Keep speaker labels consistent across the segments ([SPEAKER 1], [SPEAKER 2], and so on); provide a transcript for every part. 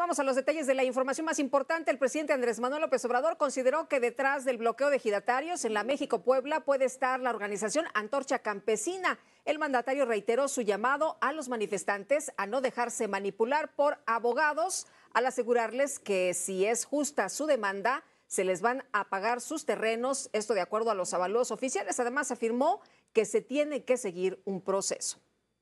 [SPEAKER 1] vamos a los detalles de la información más importante. El presidente Andrés Manuel López Obrador consideró que detrás del bloqueo de ejidatarios en la México-Puebla puede estar la organización Antorcha Campesina. El mandatario reiteró su llamado a los manifestantes a no dejarse manipular por abogados, al asegurarles que si es justa su demanda, se les van a pagar sus terrenos, esto de acuerdo a los avalúos oficiales. Además, afirmó que se tiene que seguir un proceso.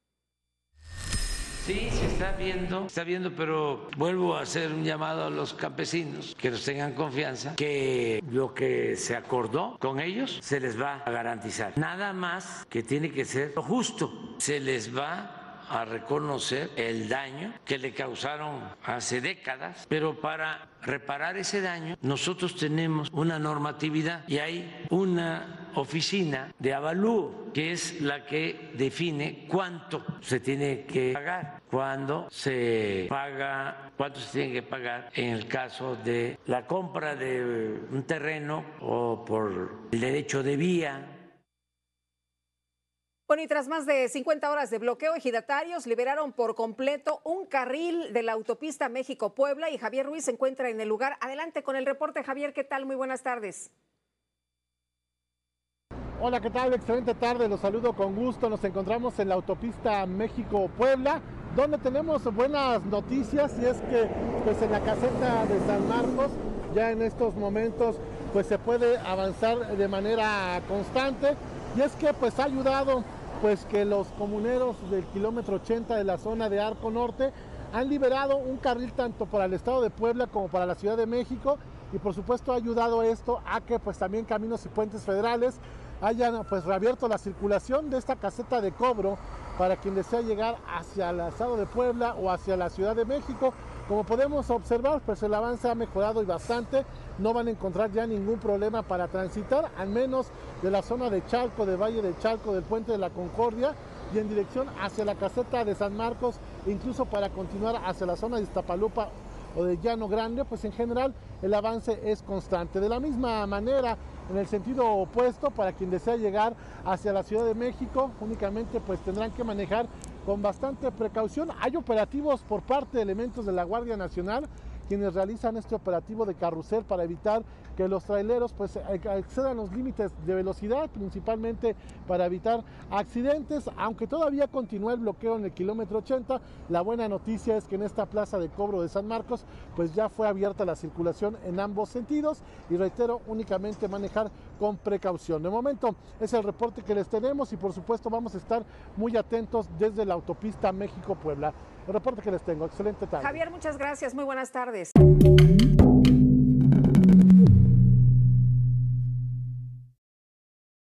[SPEAKER 2] Sí, se está viendo, pero vuelvo a hacer un llamado a los campesinos que nos tengan confianza, que lo que se acordó con ellos se les va a garantizar. Nada más que tiene que ser lo justo, se les va a reconocer el daño que le causaron hace décadas, pero para reparar ese daño nosotros tenemos una normatividad y hay una oficina de avalúo que es la que define cuánto se tiene que pagar, cuándo se paga, cuánto se tiene que pagar en el caso de la compra de un terreno o por el derecho de vía.
[SPEAKER 1] Bueno, y tras más de 50 horas de bloqueo, ejidatarios liberaron por completo un carril de la autopista México-Puebla y Javier Ruiz se encuentra en el lugar. Adelante con el reporte, Javier, ¿qué tal? Muy buenas tardes.
[SPEAKER 3] Hola, ¿qué tal? Excelente tarde, los saludo con gusto. Nos encontramos en la autopista México-Puebla, donde tenemos buenas noticias, y es que pues en la caseta de San Marcos ya en estos momentos pues se puede avanzar de manera constante, y es que pues ha ayudado pues que los comuneros del kilómetro 80 de la zona de Arco Norte han liberado un carril tanto para el estado de Puebla como para la Ciudad de México, y por supuesto ha ayudado esto a que pues también Caminos y Puentes Federales hayan pues reabierto la circulación de esta caseta de cobro para quien desea llegar hacia el estado de Puebla o hacia la Ciudad de México. Como podemos observar, pues el avance ha mejorado y bastante. No van a encontrar ya ningún problema para transitar, al menos de la zona de Chalco, de Valle de Chalco, del Puente de la Concordia, y en dirección hacia la caseta de San Marcos, incluso para continuar hacia la zona de Iztapalupa o de Llano Grande, pues en general el avance es constante. De la misma manera, en el sentido opuesto, para quien desea llegar hacia la Ciudad de México, únicamente pues tendrán que manejar con bastante precaución. Hay operativos por parte de elementos de la Guardia Nacional, quienes realizan este operativo de carrusel para evitar que los traileros pues excedan los límites de velocidad, principalmente para evitar accidentes. Aunque todavía continúa el bloqueo en el kilómetro 80, la buena noticia es que en esta plaza de cobro de San Marcos pues ya fue abierta la circulación en ambos sentidos, y reitero, únicamente manejar con precaución. De momento es el reporte que les tenemos, y por supuesto vamos a estar muy atentos desde la autopista México-Puebla. El reporte que les tengo. Excelente tarde.
[SPEAKER 1] Javier, muchas gracias. Muy buenas tardes.